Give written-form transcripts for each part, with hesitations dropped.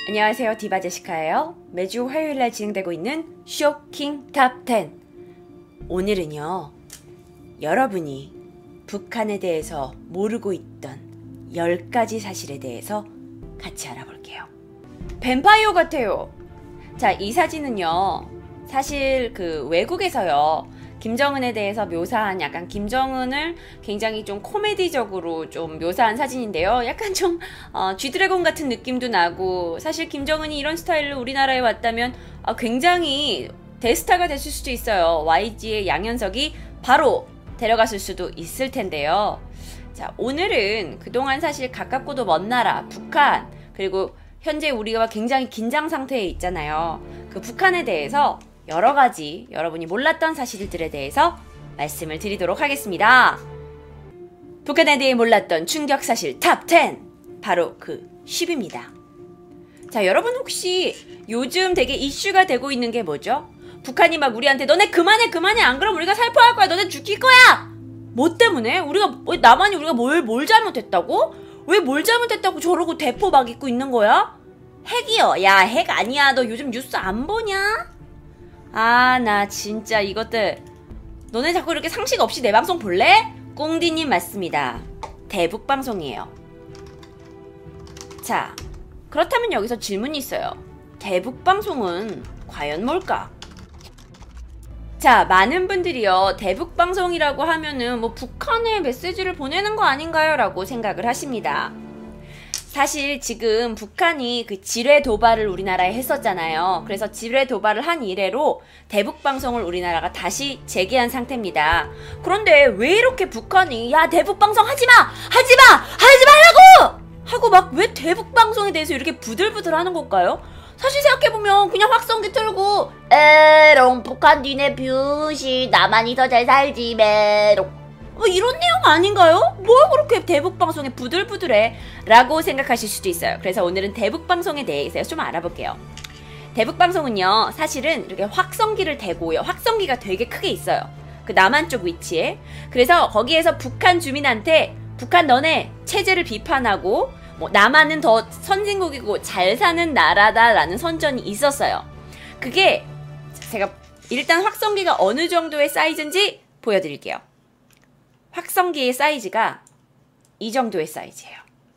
안녕하세요, 디바 제시카예요. 매주 화요일날 진행되고 있는 쇼킹 탑 10. 오늘은요, 여러분이 북한에 대해서 모르고 있던 10가지 사실에 대해서 같이 알아볼게요. 뱀파이어 같아요. 자, 이 사진은요, 사실 외국에서요, 김정은에 대해서 묘사한 약간 김정은을 굉장히 좀 코미디적으로 좀 묘사한 사진인데요. 약간 좀 G드래곤 같은 느낌도 나고, 사실 김정은이 이런 스타일로 우리나라에 왔다면 굉장히 대스타가 됐을 수도 있어요. YG의 양현석이 바로 데려갔을 수도 있을 텐데요. 자, 오늘은 그동안 사실 가깝고도 먼 나라 북한, 그리고 현재 우리가 굉장히 긴장 상태에 있잖아요. 그 북한에 대해서 여러가지 여러분이 몰랐던 사실들에 대해서 말씀을 드리도록 하겠습니다. 북한에 대해 몰랐던 충격사실 탑 10! 바로 그 10입니다. 자, 여러분 혹시 요즘 되게 이슈가 되고 있는 게 뭐죠? 북한이 막 우리한테 너네 그만해 안 그러면 우리가 살포할 거야, 너네 죽일 거야! 뭐 때문에? 남한이 우리가 뭘 잘못했다고? 왜 뭘 잘못했다고 저러고 대포 막 입고 있는 거야? 핵이요. 야, 핵 아니야. 너 요즘 뉴스 안 보냐? 나 진짜 이것들, 너네 자꾸 이렇게 상식 없이 내 방송 볼래? 꽁디님 맞습니다. 대북방송이에요. 자, 그렇다면 여기서 질문이 있어요. 대북방송은 과연 뭘까? 자, 많은 분들이요, 대북방송이라고 하면은 뭐 북한에 메시지를 보내는 거 아닌가요? 라고 생각을 하십니다. 사실 지금 북한이 그 지뢰 도발을 우리나라에 했었잖아요. 그래서 지뢰 도발을 한 이래로 대북방송을 우리나라가 다시 재개한 상태입니다. 그런데 왜 이렇게 북한이 야, 대북방송 하지마! 하지 말라고! 하고 막 왜 대북방송에 대해서 이렇게 부들부들 하는 걸까요? 사실 생각해보면 그냥 확성기 틀고 에롱 북한 니네 뷰시 나만이 더 잘 살지 메롱, 뭐 이런 내용 아닌가요? 뭘 그렇게 대북방송에 부들부들해? 라고 생각하실 수도 있어요. 그래서 오늘은 대북방송에 대해서 좀 알아볼게요. 대북방송은요, 사실은 이렇게 확성기를 대고요. 확성기가 되게 크게 있어요. 그 남한 쪽 위치에. 그래서 거기에서 북한 주민한테 북한 너네 체제를 비판하고 뭐 남한은 더 선진국이고 잘 사는 나라다라는 선전이 있었어요. 그게 제가 일단 확성기가 어느 정도의 사이즈인지 보여드릴게요. 확성기의 사이즈가 이 정도의 사이즈예요.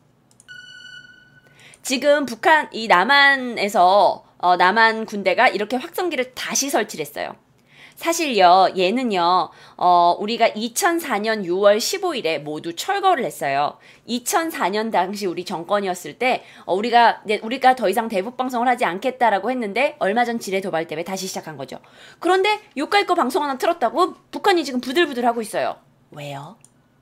지금 북한, 이 남한에서 남한 군대가 이렇게 확성기를 다시 설치를 했어요. 사실요, 얘는요, 우리가 2004년 6월 15일에 모두 철거를 했어요. 2004년 당시 우리 정권이었을 때, 우리가 더 이상 대북방송을 하지 않겠다라고 했는데, 얼마 전 지뢰 도발 때문에 다시 시작한 거죠. 그런데 요까이 거 방송 하나 틀었다고 북한이 지금 부들부들 하고 있어요. 왜요?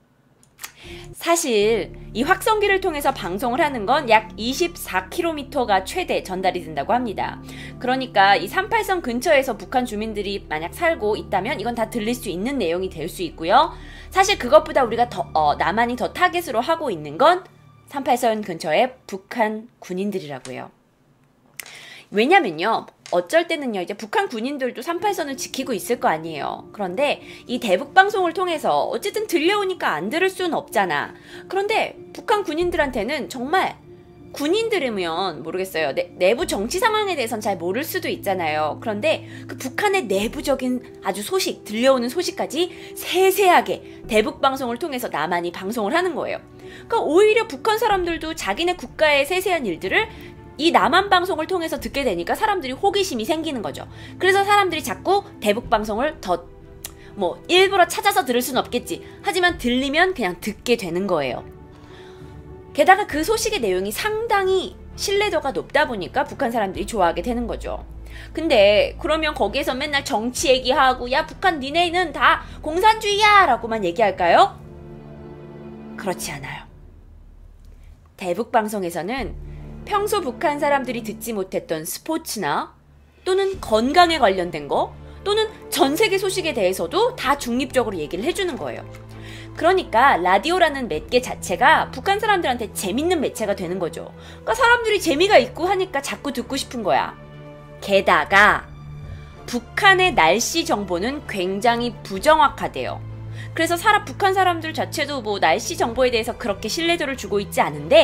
사실 이 확성기를 통해서 방송을 하는 건 약 24km가 최대 전달이 된다고 합니다. 그러니까 이 38선 근처에서 북한 주민들이 만약 살고 있다면 이건 다 들릴 수 있는 내용이 될 수 있고요. 사실 그것보다 우리가 남한이 더 타겟으로 하고 있는 건 38선 근처의 북한 군인들이라고 해요. 왜냐면요, 어쩔 때는요, 이제 북한 군인들도 38선을 지키고 있을 거 아니에요. 그런데 이 대북방송을 통해서 어쨌든 들려오니까 안 들을 수는 없잖아. 그런데 북한 군인들한테는 정말 군인들이면 모르겠어요. 내부 정치 상황에 대해서는 잘 모를 수도 있잖아요. 그런데 그 북한의 내부적인 아주 소식, 들려오는 소식까지 세세하게 대북방송을 통해서 남한이 방송을 하는 거예요. 그러니까 오히려 북한 사람들도 자기네 국가의 세세한 일들을 이 남한 방송을 통해서 듣게 되니까 사람들이 호기심이 생기는 거죠. 그래서 사람들이 자꾸 대북방송을 더 일부러 찾아서 들을 수는 없겠지. 하지만 들리면 그냥 듣게 되는 거예요. 게다가 그 소식의 내용이 상당히 신뢰도가 높다 보니까 북한 사람들이 좋아하게 되는 거죠. 근데 그러면 거기에서 맨날 정치 얘기하고 야, 북한 니네는 다 공산주의야! 라고만 얘기할까요? 그렇지 않아요. 대북방송에서는 평소 북한 사람들이 듣지 못했던 스포츠나 또는 건강에 관련된 거 또는 전 세계 소식에 대해서도 다 중립적으로 얘기를 해주는 거예요. 그러니까 라디오라는 매체 자체가 북한 사람들한테 재밌는 매체가 되는 거죠. 그러니까 사람들이 재미가 있고 하니까 자꾸 듣고 싶은 거야. 게다가 북한의 날씨 정보는 굉장히 부정확하대요. 그래서 북한 사람들 자체도 뭐 날씨 정보에 대해서 그렇게 신뢰도를 주고 있지 않은데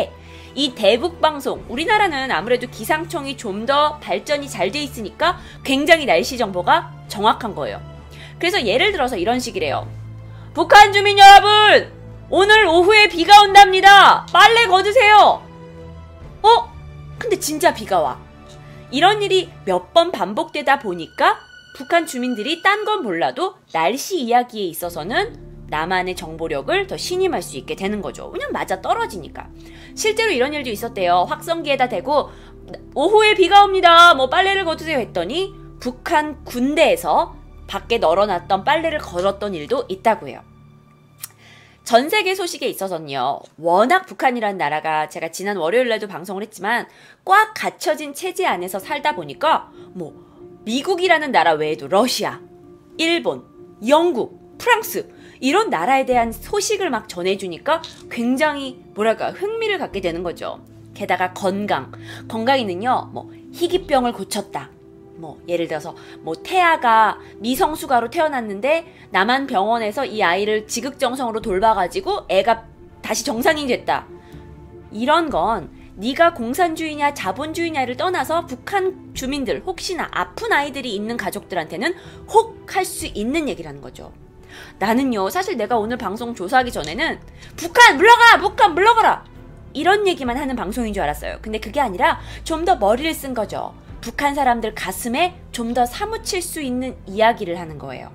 이 대북방송, 우리나라는 아무래도 기상청이 좀 더 발전이 잘 돼 있으니까 굉장히 날씨 정보가 정확한 거예요. 그래서 예를 들어서 이런 식이래요. 북한 주민 여러분! 오늘 오후에 비가 온답니다! 빨래 걷으세요! 근데 진짜 비가 와. 이런 일이 몇 번 반복되다 보니까 북한 주민들이 딴 건 몰라도 날씨 이야기에 있어서는 나만의 정보력을 더 신임할 수 있게 되는 거죠. 그냥 맞아 떨어지니까. 실제로 이런 일도 있었대요. 확성기에다 대고 오후에 비가 옵니다. 뭐 빨래를 걷으세요 했더니 북한 군대에서 밖에 널어놨던 빨래를 걸었던 일도 있다고 해요. 전 세계 소식에 있어서는요. 워낙 북한이라는 나라가 제가 지난 월요일날도 방송을 했지만 꽉 갇혀진 체제 안에서 살다 보니까 뭐 미국이라는 나라 외에도 러시아, 일본, 영국, 프랑스 이런 나라에 대한 소식을 막 전해주니까 굉장히 뭐랄까 흥미를 갖게 되는 거죠. 게다가 건강에는요. 뭐 희귀병을 고쳤다. 뭐 예를 들어서 뭐 태아가 미성숙아로 태어났는데 남한 병원에서 이 아이를 지극정성으로 돌봐가지고 애가 다시 정상이 됐다. 이런 건 네가 공산주의냐 자본주의냐를 떠나서 북한 주민들 혹시나 아픈 아이들이 있는 가족들한테는 혹 할 수 있는 얘기라는 거죠. 나는요 사실 내가 오늘 방송 조사하기 전에는 북한 물러가라! 북한 물러가라! 이런 얘기만 하는 방송인 줄 알았어요. 근데 그게 아니라 좀 더 머리를 쓴 거죠. 북한 사람들 가슴에 좀 더 사무칠 수 있는 이야기를 하는 거예요.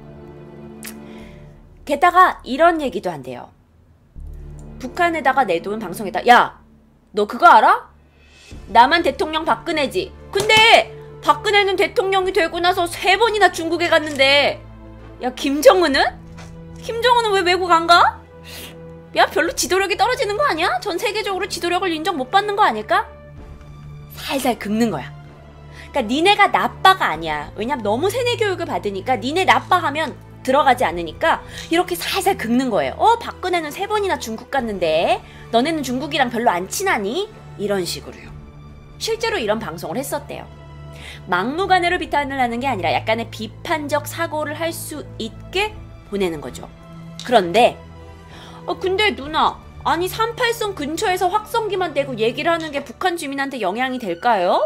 게다가 이런 얘기도 한대요. 북한에다가 내놓은 방송에다 야! 너 그거 알아? 남한 대통령 박근혜지. 근데 박근혜는 대통령이 되고 나서 3번이나 중국에 갔는데 야 김정은은? 김정은은 왜 외국 안 가? 야 별로 지도력이 떨어지는 거 아니야? 전 세계적으로 지도력을 인정 못 받는 거 아닐까? 살살 긁는 거야. 그러니까 니네가 나빠가 아니야. 왜냐면 너무 세뇌 교육을 받으니까 니네 나빠하면 들어가지 않으니까 이렇게 살살 긁는 거예요. 박근혜는 3번이나 중국 갔는데 너네는 중국이랑 별로 안 친하니? 이런 식으로요. 실제로 이런 방송을 했었대요. 막무가내로 비판을 하는 게 아니라 약간의 비판적 사고를 할 수 있게 보내는 거죠. 그런데 근데 누나 아니 38선 근처에서 확성기만 대고 얘기를 하는 게 북한 주민한테 영향이 될까요?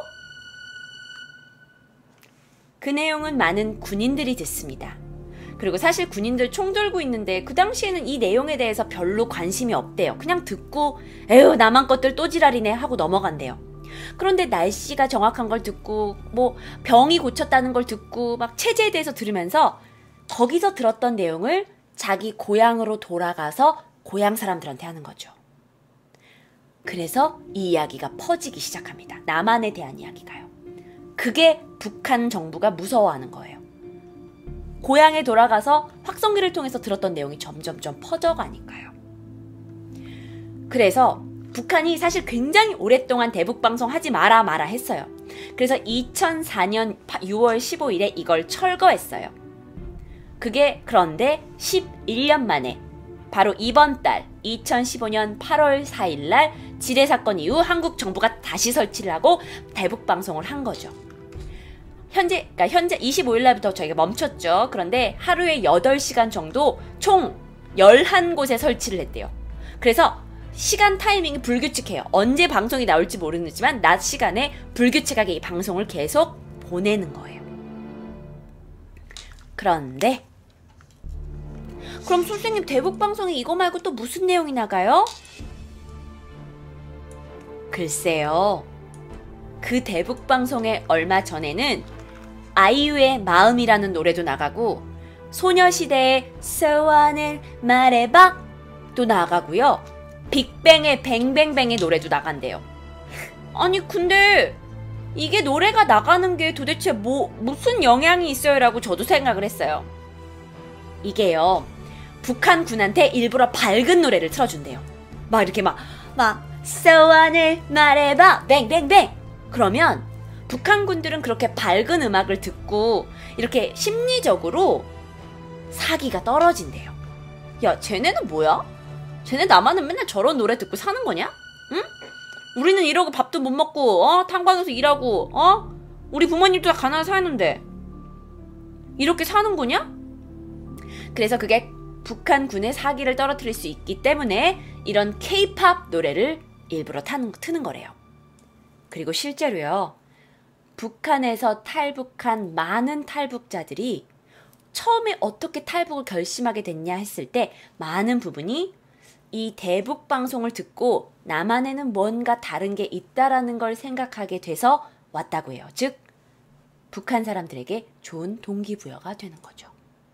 그 내용은 많은 군인들이 듣습니다. 그리고 사실 군인들 총 들고 있는데 그 당시에는 이 내용에 대해서 별로 관심이 없대요. 그냥 듣고 에휴 남한 것들 또 지랄이네 하고 넘어간대요. 그런데 날씨가 정확한 걸 듣고 뭐 병이 고쳤다는 걸 듣고 막 체제에 대해서 들으면서 거기서 들었던 내용을 자기 고향으로 돌아가서 고향 사람들한테 하는 거죠. 그래서 이 이야기가 퍼지기 시작합니다. 남한에 대한 이야기가요. 그게 북한 정부가 무서워하는 거예요. 고향에 돌아가서 확성기를 통해서 들었던 내용이 점점점 퍼져가니까요. 그래서 북한이 사실 굉장히 오랫동안 대북방송 하지 마라 했어요. 그래서 2004년 6월 15일에 이걸 철거했어요. 그게 그런데 11년 만에 바로 이번 달 2015년 8월 4일 날 지뢰 사건 이후 한국 정부가 다시 설치를 하고 대북방송을 한 거죠. 현재 25일 날부터 저희가 멈췄죠. 그런데 하루에 8시간 정도 총 11곳에 설치를 했대요. 그래서 시간 타이밍이 불규칙해요. 언제 방송이 나올지 모르지만 낮 시간에 불규칙하게 이 방송을 계속 보내는 거예요. 그런데 그럼 선생님 대북방송에 이거 말고 또 무슨 내용이 나가요? 글쎄요. 그 대북방송에 얼마 전에는 아이유의 마음이라는 노래도 나가고 소녀시대의 소원을 말해봐 또 나가고요. 빅뱅의 뱅뱅뱅의 노래도 나간대요. 아니 근데 이게 노래가 나가는 게 도대체 무슨 영향이 있어요? 라고 저도 생각을 했어요. 이게요. 북한 군한테 일부러 밝은 노래를 틀어준대요. 막 이렇게 막 소원을 말해봐 뱅뱅뱅 그러면 북한 군들은 그렇게 밝은 음악을 듣고 이렇게 심리적으로 사기가 떨어진대요. 야 쟤네는 뭐야? 쟤네 나만은 맨날 저런 노래 듣고 사는 거냐? 응? 우리는 이러고 밥도 못 먹고 탄광에서 일하고 우리 부모님도 다 가난해서 사는데 이렇게 사는 거냐? 그래서 그게 북한 군의 사기를 떨어뜨릴 수 있기 때문에 이런 K-팝 노래를 일부러 트는 거래요. 그리고 실제로요. 북한에서 탈북한 많은 탈북자들이 처음에 어떻게 탈북을 결심하게 됐냐 했을 때 많은 부분이 이 대북 방송을 듣고 남한에는 뭔가 다른 게 있다라는 걸 생각하게 돼서 왔다고 해요. 즉 북한 사람들에게 좋은 동기부여가 되는 거죠.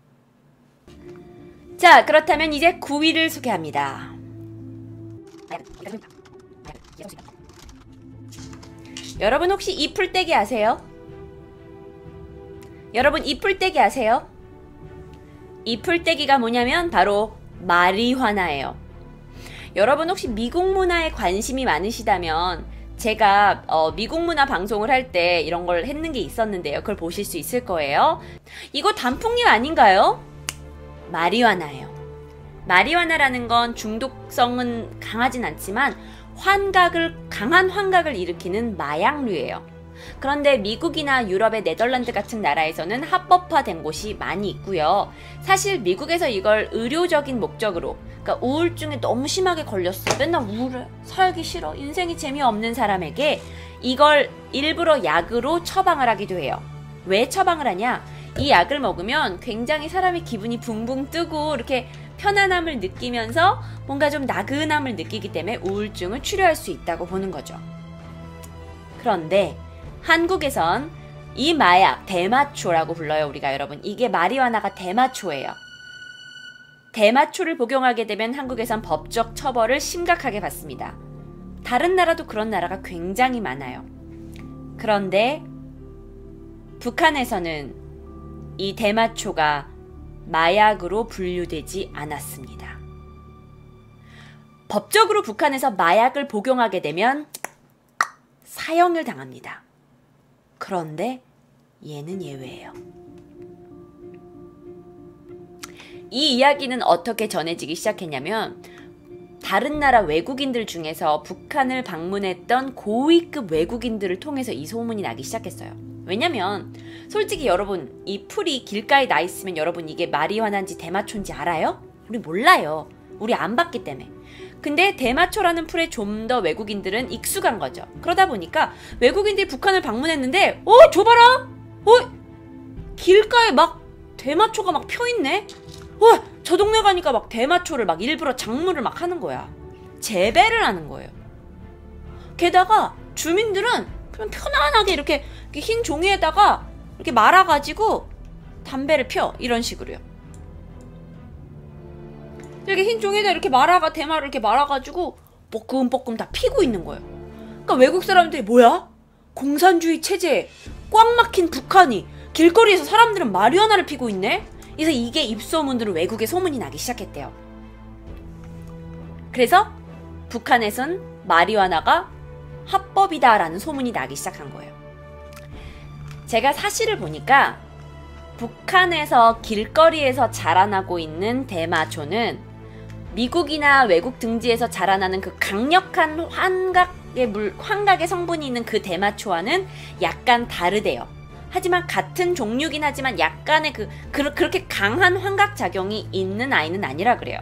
자, 그렇다면 이제 9위를 소개합니다. 여러분 혹시 이 풀떼기 아세요? 여러분 이 풀떼기 아세요? 이 풀떼기가 뭐냐면 바로 마리화나예요. 여러분 혹시 미국 문화에 관심이 많으시다면 제가 미국 문화 방송을 할 때 이런 걸 했는 게 있었는데요. 그걸 보실 수 있을 거예요. 이거 단풍잎 아닌가요? 마리화나예요. 마리화나라는 건 중독성은 강하진 않지만 강한 환각을 일으키는 마약류예요. 그런데 미국이나 유럽의 네덜란드 같은 나라에서는 합법화된 곳이 많이 있고요. 사실 미국에서 이걸 의료적인 목적으로, 그러니까 우울증에 너무 심하게 걸렸어. 맨날 우울해. 살기 싫어. 인생이 재미없는 사람에게 이걸 일부러 약으로 처방을 하기도 해요. 왜 처방을 하냐? 이 약을 먹으면 굉장히 사람의 기분이 붕붕 뜨고 이렇게 편안함을 느끼면서 뭔가 좀 나긋함을 느끼기 때문에 우울증을 치료할 수 있다고 보는 거죠. 그런데 한국에선 이 마약, 대마초라고 불러요, 우리가 여러분. 이게 마리화나가 대마초예요. 대마초를 복용하게 되면 한국에선 법적 처벌을 심각하게 받습니다. 다른 나라도 그런 나라가 굉장히 많아요. 그런데 북한에서는 이 대마초가 마약으로 분류되지 않았습니다. 법적으로 북한에서 마약을 복용하게 되면 사형을 당합니다. 그런데 얘는 예외예요. 이 이야기는 어떻게 전해지기 시작했냐면 다른 나라 외국인들 중에서 북한을 방문했던 고위급 외국인들을 통해서 이 소문이 나기 시작했어요. 왜냐면 솔직히 여러분 이 풀이 길가에 나 있으면 여러분 이게 마리화나인지 대마초인지 알아요? 우리 몰라요. 우리 안 봤기 때문에. 근데 대마초라는 풀에 좀 더 외국인들은 익숙한 거죠. 그러다 보니까 외국인들이 북한을 방문했는데 줘봐라! 길가에 막 대마초가 막 펴있네? 저 동네 가니까 막 대마초를 막 일부러 작물을 막 하는 거야. 재배를 하는 거예요. 게다가 주민들은 그냥 편안하게 이렇게 흰 종이에다가 이렇게 말아가지고 담배를 펴. 이런 식으로요. 이렇게 흰 종이에다 이렇게 대마를 이렇게 말아가지고 뻐끔뻐끔 다 피고 있는 거예요. 그러니까 외국 사람들이 뭐야? 공산주의 체제에 꽉 막힌 북한이 길거리에서 사람들은 마리화나를 피고 있네? 그래서 이게 입소문으로 외국에 소문이 나기 시작했대요. 그래서 북한에선 마리화나가 합법이다라는 소문이 나기 시작한 거예요. 제가 사실을 보니까 북한에서 길거리에서 자라나고 있는 대마초는 미국이나 외국 등지에서 자라나는 그 강력한 환각의 성분이 있는 그 대마초와는 약간 다르대요. 하지만 같은 종류긴 하지만 약간의 그렇게 강한 환각작용이 있는 아이는 아니라 그래요.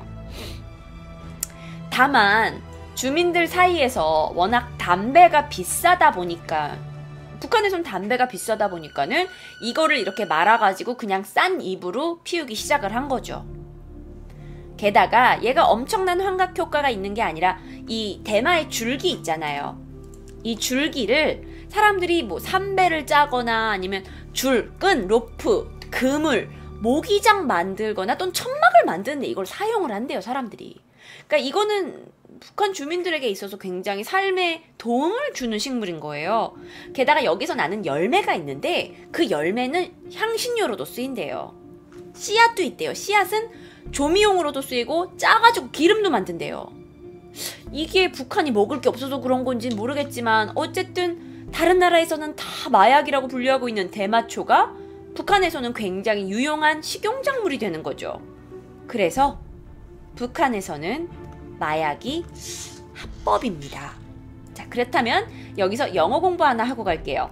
다만 주민들 사이에서 워낙 담배가 비싸다 보니까 북한에서는 담배가 비싸다 보니까는 이거를 이렇게 말아가지고 그냥 싼 잎으로 피우기 시작을 한 거죠. 게다가 얘가 엄청난 환각 효과가 있는 게 아니라 이 대마의 줄기 있잖아요. 이 줄기를 사람들이 뭐 삼배를 짜거나 아니면 끈, 로프, 그물, 모기장 만들거나 또는 천막을 만드는데 이걸 사용을 한대요, 사람들이. 그러니까 이거는 북한 주민들에게 있어서 굉장히 삶에 도움을 주는 식물인 거예요. 게다가 여기서 나는 열매가 있는데 그 열매는 향신료로도 쓰인대요. 씨앗도 있대요. 씨앗은 조미용으로도 쓰이고 짜가지고 기름도 만든대요. 이게 북한이 먹을 게 없어서 그런 건지는 모르겠지만 어쨌든 다른 나라에서는 다 마약이라고 분류하고 있는 대마초가 북한에서는 굉장히 유용한 식용작물이 되는 거죠. 그래서 북한에서는 마약이 합법입니다. 자, 그렇다면 여기서 영어 공부 하나 하고 갈게요.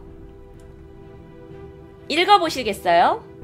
읽어보시겠어요?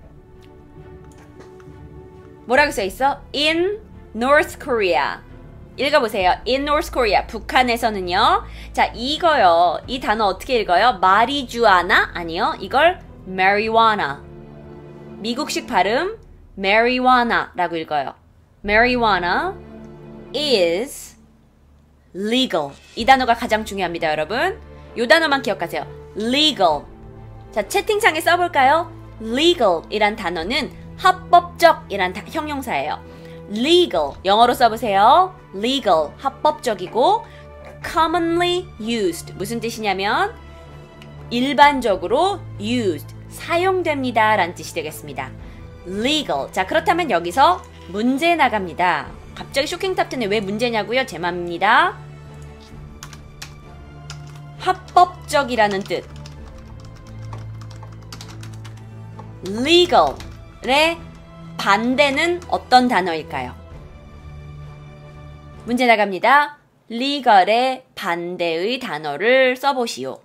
뭐라고 써있어? In North Korea, 읽어보세요. In North Korea, 북한에서는요. 자, 이거요. 이 단어 어떻게 읽어요? 마리주아나? 아니요. 이걸 marijuana. 미국식 발음 marijuana라고 읽어요. marijuana is legal. 이 단어가 가장 중요합니다, 여러분. 이 단어만 기억하세요. legal. 자, 채팅창에 써볼까요? legal 이란 단어는 합법적 이란 형용사예요. legal 영어로 써보세요. legal 합법적이고 commonly used 무슨 뜻이냐면 일반적으로 used 사용됩니다 라는 뜻이 되겠습니다. legal. 자, 그렇다면 여기서 문제 나갑니다. 갑자기 쇼킹 탑10에 왜 문제냐고요? 제 맘입니다. 합법적이라는 뜻 legal의 반대는 어떤 단어일까요? 문제 나갑니다. legal의 반대의 단어를 써보시오.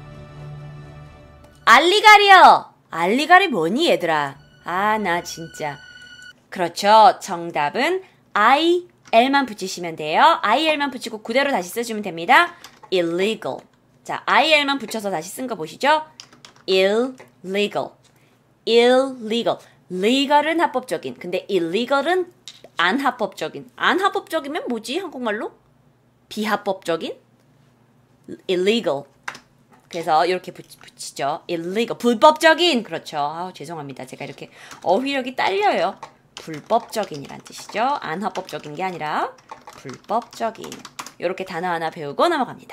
알리갈이요. 알리갈이 뭐니 얘들아? 아, 나 진짜. 그렇죠. 정답은 IL만 붙이시면 돼요. IL만 붙이고 그대로 다시 쓰시면 됩니다. illegal. 자, IL만 붙여서 다시 쓴 거 보시죠. illegal. illegal. legal은 합법적인. 근데 illegal은 안 합법적인. 안 합법적이면 뭐지? 한국말로? 비합법적인? illegal. 그래서 이렇게 붙이죠. illegal. 불법적인. 그렇죠. 아우, 죄송합니다. 제가 이렇게 어휘력이 딸려요. 불법적인이란 뜻이죠. 안 합법적인 게 아니라 불법적인. 이렇게 단어 하나 배우고 넘어갑니다.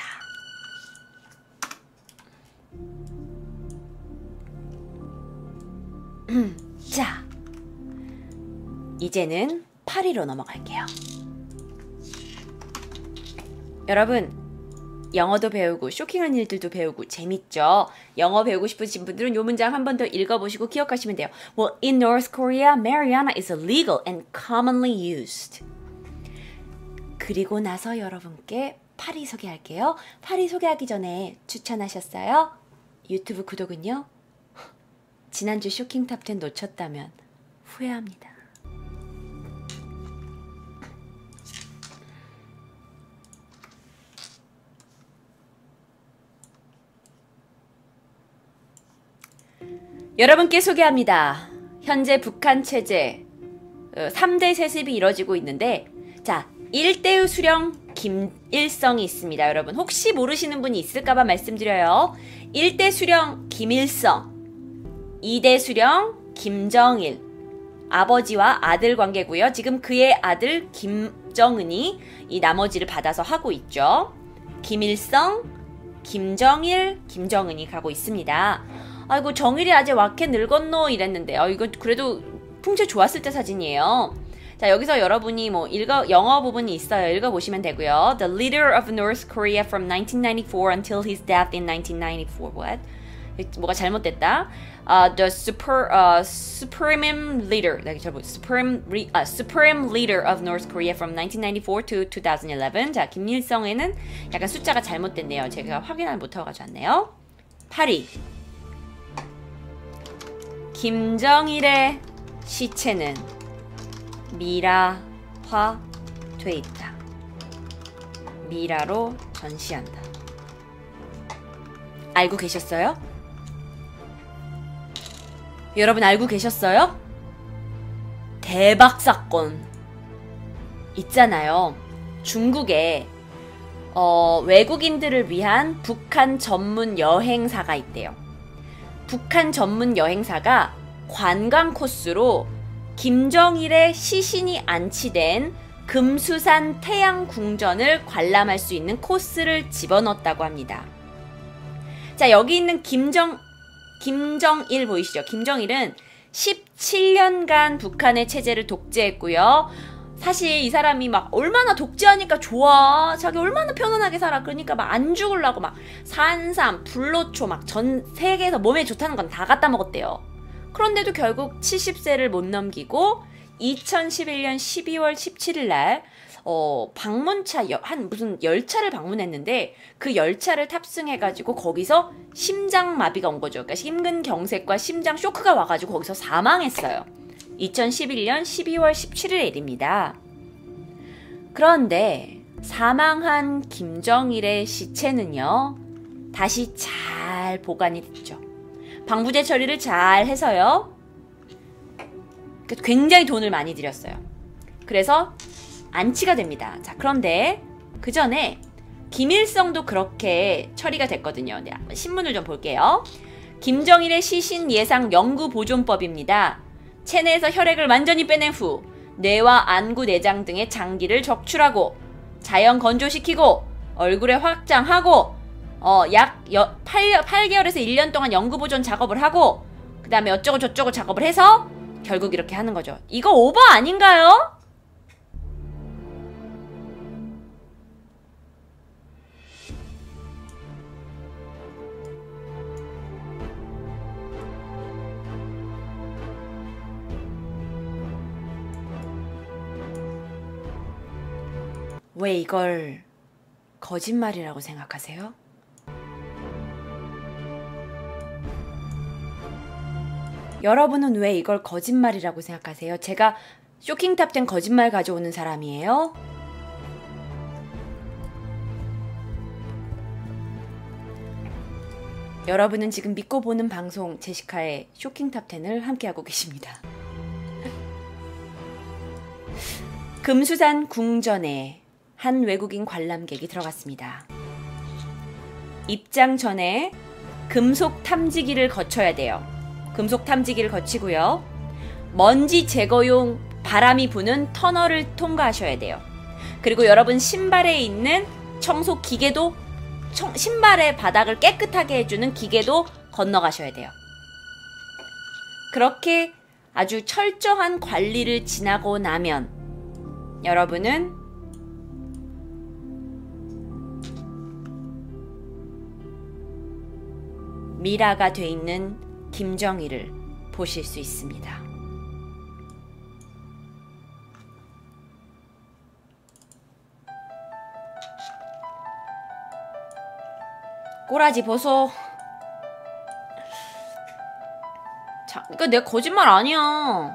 자, 이제는 파리로 넘어갈게요. 여러분, 영어도 배우고 쇼킹한 일들도 배우고 재밌죠? 영어 배우고 싶으신 분들은 이 문장 한 번 더 읽어보시고 기억하시면 돼요. Well, in North Korea, marijuana is illegal and commonly used. 그리고 나서 여러분께 파리 소개할게요. 파리 소개하기 전에 추천하셨어요? 유튜브 구독은요? 지난주 쇼킹 탑10 놓쳤다면 후회합니다. 여러분께 소개합니다. 현재 북한 체제 3대 세습이 이뤄지고 있는데, 자, 1대의 수령 김일성이 있습니다. 여러분 혹시 모르시는 분이 있을까봐 말씀드려요. 1대 수령 김일성, 2대 수령 김정일, 아버지와 아들 관계고요. 지금 그의 아들 김정은이 이 나머지를 받아서 하고 있죠. 김일성, 김정일, 김정은이 가고 있습니다. 아이고, 정일이 아직 와케 늙었노 이랬는데, 이거 그래도 풍채 좋았을 때 사진이에요. 자, 여기서 여러분이 뭐 영어 부분이 있어요. 읽어보시면 되고요. The leader of North Korea from 1994 until his death in 1994. What? 뭐가 잘못됐다. The supreme leader, supreme leader of North Korea from 1994 to 2011. 자, 김일성에는 약간 숫자가 잘못됐네요. 제가 확인을 못하고 가져왔네요. 8위. 김정일의 시체는 미라화돼 있다. 미라로 전시한다. 알고 계셨어요? 여러분 알고 계셨어요? 대박 사건 있잖아요. 중국에 외국인들을 위한 북한 전문 여행사가 있대요. 북한 전문 여행사가 관광 코스로 김정일의 시신이 안치된 금수산 태양궁전을 관람할 수 있는 코스를 집어넣었다고 합니다. 자, 여기 있는 김정일 보이시죠? 김정일은 17년간 북한의 체제를 독재했고요. 사실 이 사람이 막 얼마나 독재하니까 좋아. 자기 얼마나 편안하게 살아. 그러니까 막 안 죽으려고 막 산삼, 불로초 막 전 세계에서 몸에 좋다는 건 다 갖다 먹었대요. 그런데도 결국 70세를 못 넘기고 2011년 12월 17일 날 방문차 무슨 열차를 방문했는데 그 열차를 탑승해가지고 거기서 심장마비가 온 거죠. 그러니까 심근경색과 심장 쇼크가 와가지고 거기서 사망했어요. 2011년 12월 17일의 일입니다. 그런데 사망한 김정일의 시체는요, 다시 잘 보관이 됐죠. 방부제 처리를 잘 해서요, 굉장히 돈을 많이 들였어요. 그래서 안치가 됩니다. 자, 그런데 그 전에 김일성도 그렇게 처리가 됐거든요. 네, 신문을 좀 볼게요. 김정일의 시신 예상 영구 보존법입니다. 체내에서 혈액을 완전히 빼낸 후 뇌와 안구 내장 등의 장기를 적출하고 자연 건조시키고 얼굴에 확장하고 약 8개월에서 1년 동안 영구 보존 작업을 하고 그 다음에 어쩌고 저쩌고 작업을 해서 결국 이렇게 하는 거죠. 이거 오버 아닌가요? 왜 이걸 거짓말이라고 생각하세요? 여러분은 왜 이걸 거짓말이라고 생각하세요? 제가 쇼킹탑10 거짓말 가져오는 사람이에요? 여러분은 지금 믿고 보는 방송 제시카의 쇼킹탑10을 함께하고 계십니다. 금수산 궁전에 한 외국인 관람객이 들어갔습니다. 입장 전에 금속 탐지기를 거쳐야 돼요. 금속 탐지기를 거치고요. 먼지 제거용 바람이 부는 터널을 통과하셔야 돼요. 그리고 여러분 신발에 있는 청소 기계도, 신발의 바닥을 깨끗하게 해주는 기계도 건너가셔야 돼요. 그렇게 아주 철저한 관리를 지나고 나면 여러분은 미라가 돼 있는 김정일을 보실 수 있습니다. 꼬라지 보소. 자, 이거 내가 거짓말 아니야.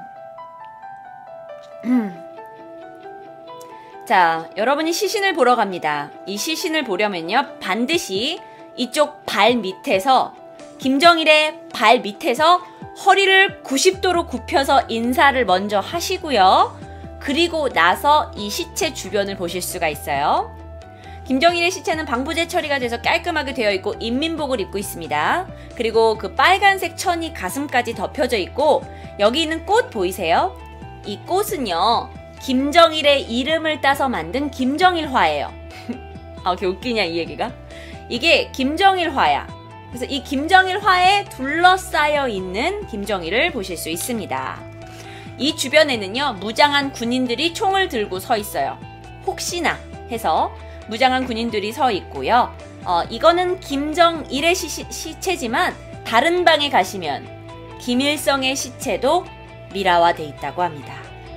자, 여러분이 시신을 보러 갑니다. 이 시신을 보려면요, 반드시 이쪽 발 밑에서, 김정일의 발 밑에서 허리를 90도로 굽혀서 인사를 먼저 하시고요. 그리고 나서 이 시체 주변을 보실 수가 있어요. 김정일의 시체는 방부제 처리가 돼서 깔끔하게 되어 있고 인민복을 입고 있습니다. 그리고 그 빨간색 천이 가슴까지 덮여져 있고 여기 있는 꽃 보이세요? 이 꽃은요, 김정일의 이름을 따서 만든 김정일화예요. 아, 이렇게 웃기냐 이 얘기가? 이게 김정일화야. 그래서 이 김정일화에 둘러싸여 있는 김정일을 보실 수 있습니다. 이 주변에는요, 무장한 군인들이 총을 들고 서 있어요. 혹시나 해서 무장한 군인들이 서 있고요. 이거는 김정일의 시체지만 다른 방에 가시면 김일성의 시체도 미라화돼 있다고 합니다.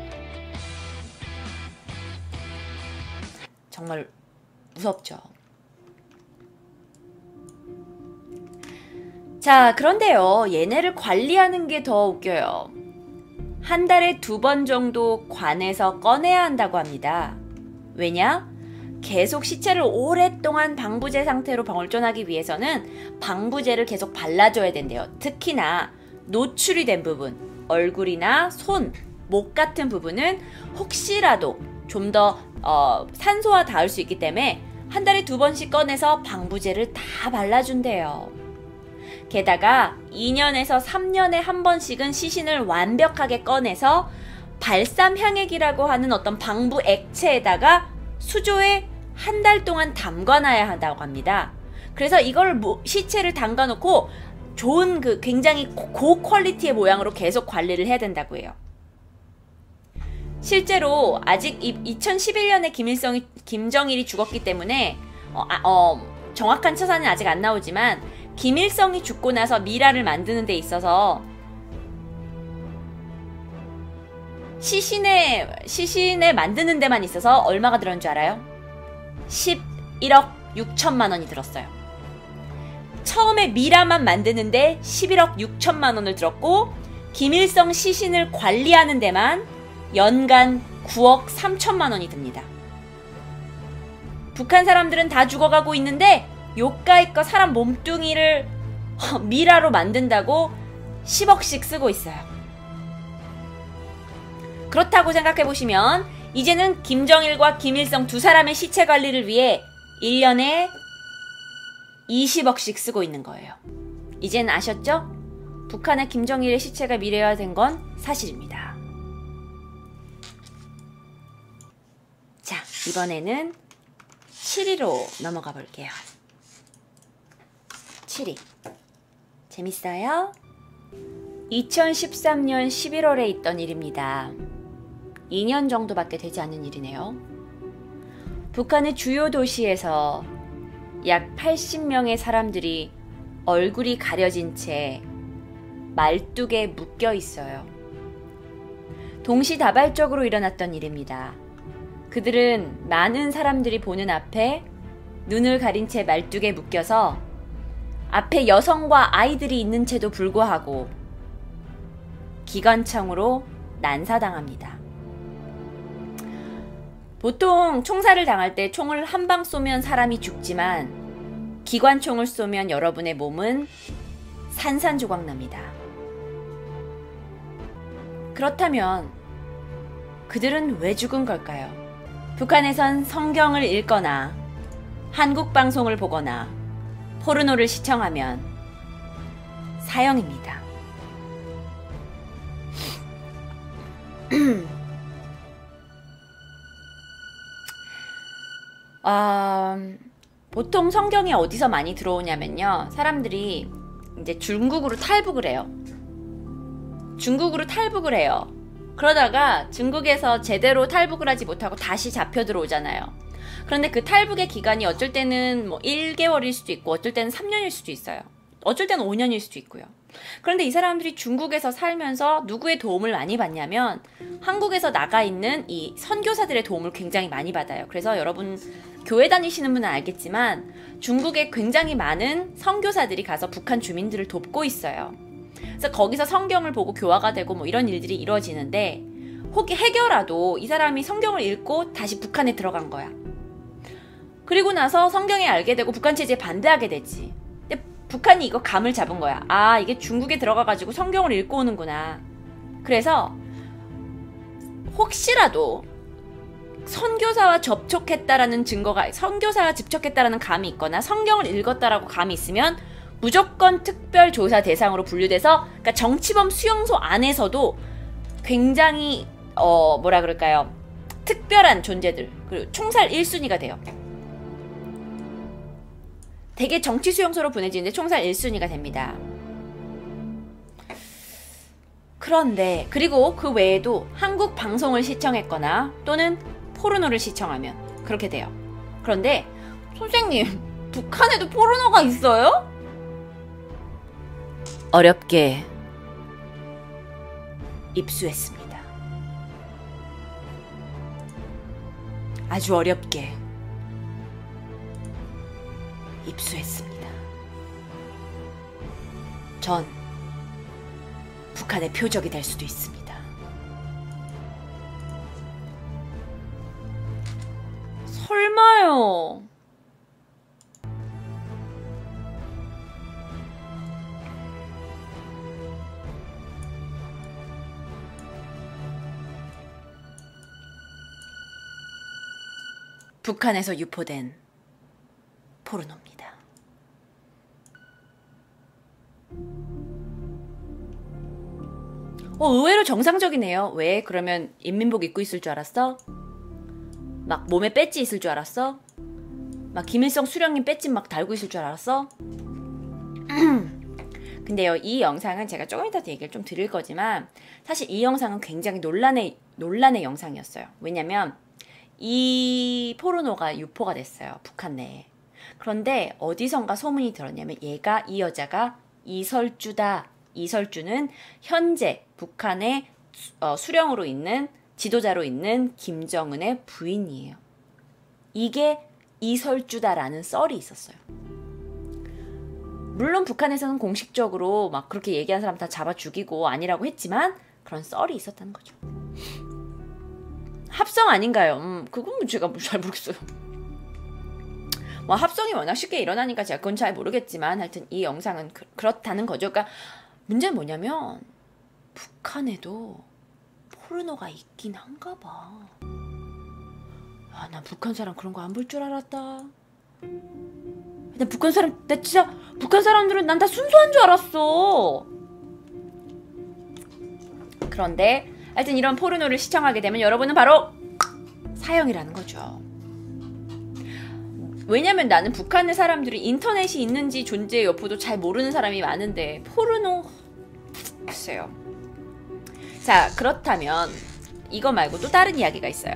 정말 무섭죠. 자, 그런데요, 얘네를 관리하는 게 더 웃겨요. 한 달에 2번 정도 관에서 꺼내야 한다고 합니다. 왜냐? 계속 시체를 오랫동안 방부제 상태로保存하기 위해서는 방부제를 계속 발라줘야 된대요. 특히나 노출이 된 부분, 얼굴이나 손, 목 같은 부분은 혹시라도 좀 더 산소와 닿을 수 있기 때문에 한 달에 2번씩 꺼내서 방부제를 다 발라준대요. 게다가 2년에서 3년에 한 번씩은 시신을 완벽하게 꺼내서 발삼향액이라고 하는 어떤 방부 액체에다가 수조에 한 달 동안 담가놔야 한다고 합니다. 그래서 이걸 시체를 담가놓고 좋은 굉장히 고퀄리티의 모양으로 계속 관리를 해야 된다고 해요. 실제로 아직 2011년에 김정일이 죽었기 때문에 정확한 처사는 아직 안 나오지만 김일성이 죽고 나서 미라를 만드는 데 있어서 시신에 만드는 데만 있어서 얼마가 들었는 줄 알아요? 11억 6천만 원이 들었어요. 처음에 미라만 만드는데 11억 6천만 원을 들었고 김일성 시신을 관리하는 데만 연간 9억 3천만 원이 듭니다. 북한 사람들은 다 죽어가고 있는데 요까이거 사람 몸뚱이를 미라로 만든다고 10억씩 쓰고 있어요. 그렇다고 생각해보시면 이제는 김정일과 김일성 두 사람의 시체 관리를 위해 1년에 20억씩 쓰고 있는 거예요. 이젠 아셨죠? 북한의 김정일의 시체가 미래화된 건 사실입니다. 자, 이번에는 7위로 넘어가 볼게요. 7위. 재밌어요? 2013년 11월에 있던 일입니다. 2년 정도밖에 되지 않은 일이네요. 북한의 주요 도시에서 약 80명의 사람들이 얼굴이 가려진 채 말뚝에 묶여 있어요. 동시다발적으로 일어났던 일입니다. 그들은 많은 사람들이 보는 앞에 눈을 가린 채 말뚝에 묶여서 앞에 여성과 아이들이 있는 채도 불구하고 기관총으로 난사당합니다. 보통 총살을 당할 때 총을 한 방 쏘면 사람이 죽지만 기관총을 쏘면 여러분의 몸은 산산조각 납니다. 그렇다면 그들은 왜 죽은 걸까요? 북한에선 성경을 읽거나 한국 방송을 보거나 포르노를 시청하면 사형입니다. 보통 성경이 어디서 많이 들어오냐면요. 사람들이 이제 중국으로 탈북을 해요. 그러다가 중국에서 제대로 탈북을 하지 못하고 다시 잡혀 들어오잖아요. 그런데 그 탈북의 기간이 어쩔 때는 뭐 1개월일 수도 있고 어쩔 때는 3년일 수도 있어요. 어쩔 때는 5년일 수도 있고요. 그런데 이 사람들이 중국에서 살면서 누구의 도움을 많이 받냐면 한국에서 나가 있는 이 선교사들의 도움을 굉장히 많이 받아요. 그래서 여러분 교회 다니시는 분은 알겠지만 중국에 굉장히 많은 선교사들이 가서 북한 주민들을 돕고 있어요. 그래서 거기서 성경을 보고 교화가 되고 뭐 이런 일들이 이루어지는데 혹시 해결라도 이 사람이 성경을 읽고 다시 북한에 들어간 거야. 그리고 나서 성경에 알게 되고 북한 체제에 반대하게 되지. 근데 북한이 이거 감을 잡은 거야. 아, 이게 중국에 들어가가지고 성경을 읽고 오는구나. 그래서 혹시라도 선교사와 접촉했다라는 증거가, 선교사와 접촉했다라는 감이 있거나 성경을 읽었다라고 감이 있으면 무조건 특별조사 대상으로 분류돼서, 그러니까 정치범 수용소 안에서도 굉장히 뭐라 그럴까요? 특별한 존재들, 그리고 총살 1순위가 돼요. 되게 정치 수용소로 보내지는데 총살 1순위가 됩니다. 그런데 그리고 그 외에도 한국 방송을 시청했거나 또는 포르노를 시청하면 그렇게 돼요. 그런데 선생님, 북한에도 포르노가 있어요? 어렵게 입수했습니다. 아주 어렵게 입수했습니다. 전 북한의 표적이 될 수도 있습니다. 설마요. 북한에서 유포된 포르노입니다. 의외로 정상적이네요. 왜? 그러면 인민복 입고 있을 줄 알았어? 막 몸에 배지 있을 줄 알았어? 막 김일성 수령님 배지 막 달고 있을 줄 알았어? 근데요, 이 영상은 제가 조금 이따 얘기를 좀 드릴 거지만 사실 이 영상은 굉장히 논란의 영상이었어요. 왜냐면 이 포르노가 유포가 됐어요. 북한 내에. 그런데 어디선가 소문이 들었냐면 이 여자가 이설주다. 이설주는 현재 북한의 수령으로 있는, 지도자로 있는 김정은의 부인이에요. 이게 이설주다라는 썰이 있었어요. 물론 북한에서는 공식적으로 막 그렇게 얘기한 사람 다 잡아 죽이고 아니라고 했지만 그런 썰이 있었다는 거죠. 합성 아닌가요? 그건 제가 잘 모르겠어요. 뭐 합성이 워낙 쉽게 일어나니까 제가 그건 잘 모르겠지만 하여튼 이 영상은 그렇다는 거죠. 그러니까 문제는 뭐냐면 북한에도 포르노가 있긴 한가 봐. 아, 난 북한 사람 그런 거 안 볼 줄 알았다. 나 북한 사람, 나 진짜 북한 사람들은 난 다 순수한 줄 알았어. 그런데 하여튼 이런 포르노를 시청하게 되면 여러분은 바로 사형이라는 거죠. 왜냐면 나는 북한의 사람들이 인터넷이 있는지 존재 여부도 잘 모르는 사람이 많은데 포르노 글쎄요. 자, 그렇다면 이거 말고 또 다른 이야기가 있어요.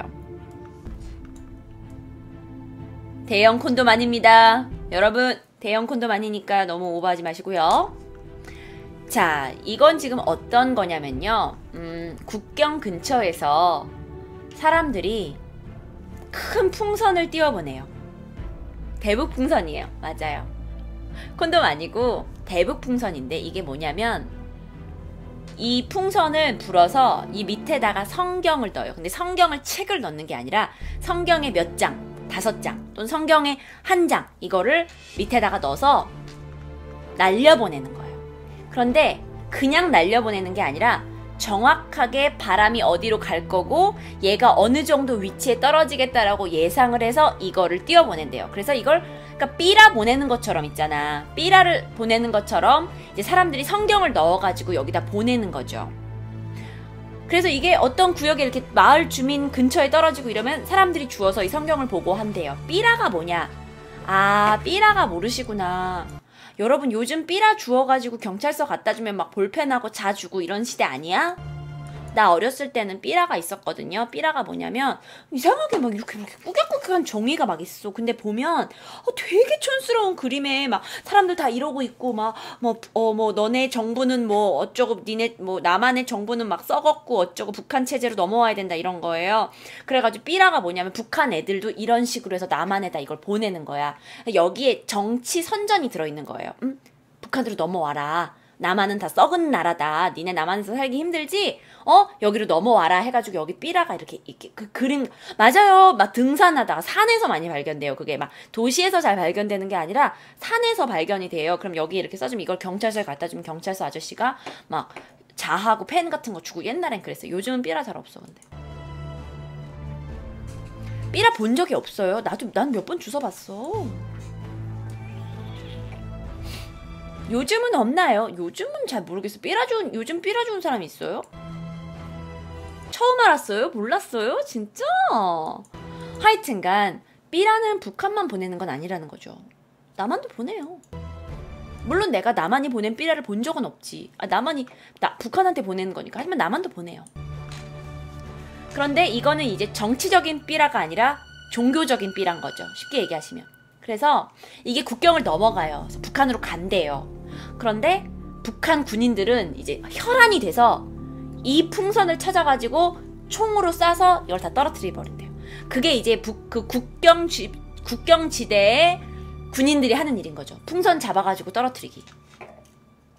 대형 콘돔 아닙니다. 여러분, 대형 콘돔 아니니까 너무 오버하지 마시고요. 자, 이건 지금 어떤 거냐면요. 국경 근처에서 사람들이 큰 풍선을 띄워보내요. 대북 풍선이에요. 맞아요. 콘돔 아니고 대북 풍선인데 이게 뭐냐면 이 풍선을 불어서 이 밑에다가 성경을 넣어요. 근데 성경을 책을 넣는 게 아니라 성경의 몇 장, 5장 또는 성경의 1장 이거를 밑에다가 넣어서 날려보내는 거예요. 그런데 그냥 날려보내는 게 아니라 정확하게 바람이 어디로 갈 거고 얘가 어느 정도 위치에 떨어지겠다라고 예상을 해서 이거를 띄워보낸대요. 그래서 이걸 그러니까 삐라 보내는 것처럼 있잖아. 삐라를 보내는 것처럼 이제 사람들이 성경을 넣어가지고 여기다 보내는 거죠. 그래서 이게 어떤 구역에 이렇게 마을 주민 근처에 떨어지고 이러면 사람들이 주워서 이 성경을 보고 한대요. 삐라가 뭐냐? 아, 삐라가 모르시구나. 여러분 요즘 삐라 주워가지고 경찰서 갖다 주면 막 볼펜하고 자 주고 이런 시대 아니야? 나 어렸을 때는 삐라가 있었거든요. 삐라가 뭐냐면 이상하게 막 이렇게 꾸격꾸격한 종이가 막 있어. 근데 보면 되게 촌스러운 그림에 막 사람들 다 이러고 있고 막 뭐 너네 정부는 뭐 어쩌고 니네 뭐 나만의 정부는 막 썩었고 어쩌고 북한 체제로 넘어와야 된다 이런 거예요. 그래가지고 삐라가 뭐냐면 북한 애들도 이런 식으로 해서 남한에다 이걸 보내는 거야. 여기에 정치 선전이 들어있는 거예요. 북한으로 넘어와라. 남한은 다 썩은 나라다. 니네 남한에서 살기 힘들지? 여기로 넘어와라 해가지고 여기 삐라가 이렇게 그 그림 맞아요. 막 등산하다가 산에서 많이 발견돼요. 그게 막 도시에서 잘 발견되는 게 아니라 산에서 발견이 돼요. 그럼 여기 이렇게 써주면 이걸 경찰서에 갖다 주면 경찰서 아저씨가 막 자하고 펜 같은 거 주고 옛날엔 그랬어요. 요즘은 삐라 잘 없어 근데. 삐라 본 적이 없어요. 난 몇 번 주워봤어. 요즘은 없나요? 요즘은 잘 모르겠어요. 요즘 삐라 주운 사람이 있어요? 처음 알았어요? 몰랐어요? 진짜? 하여튼간 삐라는 북한만 보내는 건 아니라는 거죠. 남한도 보내요. 물론 내가 남한이 보낸 삐라를 본 적은 없지. 북한한테 보내는 거니까. 하지만 남한도 보내요. 그런데 이거는 이제 정치적인 삐라가 아니라 종교적인 삐라인 거죠. 쉽게 얘기하시면. 그래서 이게 국경을 넘어가요. 그래서 북한으로 간대요. 그런데 북한 군인들은 이제 혈안이 돼서 이 풍선을 찾아가지고 총으로 쏴서 이걸 다 떨어뜨려 버린대요. 그게 이제 그 국경지대에 군인들이 하는 일인 거죠. 풍선 잡아가지고 떨어뜨리기.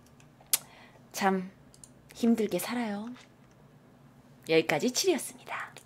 참 힘들게 살아요. 여기까지 7이었습니다.